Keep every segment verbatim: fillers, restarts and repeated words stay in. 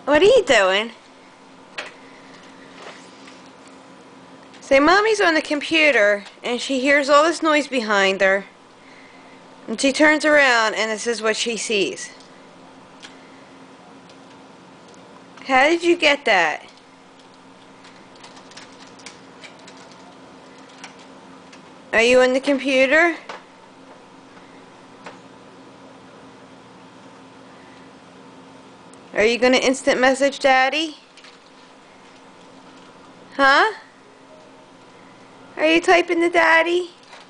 What are you doing? Say, Mommy's on the computer and she hears all this noise behind her. And she turns around and this is what she sees. How did you get that? Are you on the computer? Are you going to instant message Daddy? Huh? Are you typing to Daddy?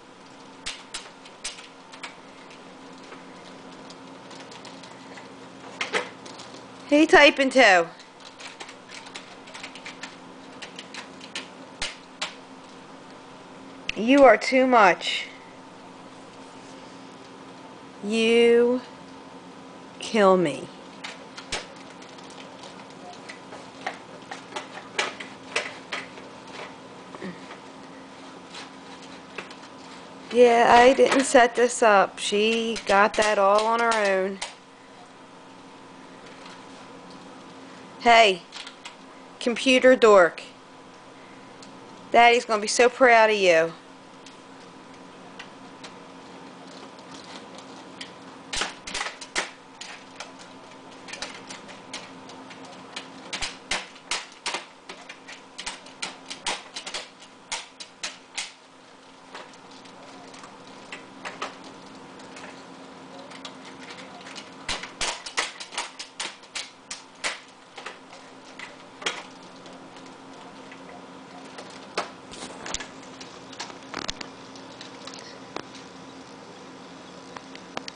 Who you typing to? You are too much. You kill me. Yeah, I didn't set this up. She got that all on her own. Hey, computer dork. Daddy's gonna be so proud of you.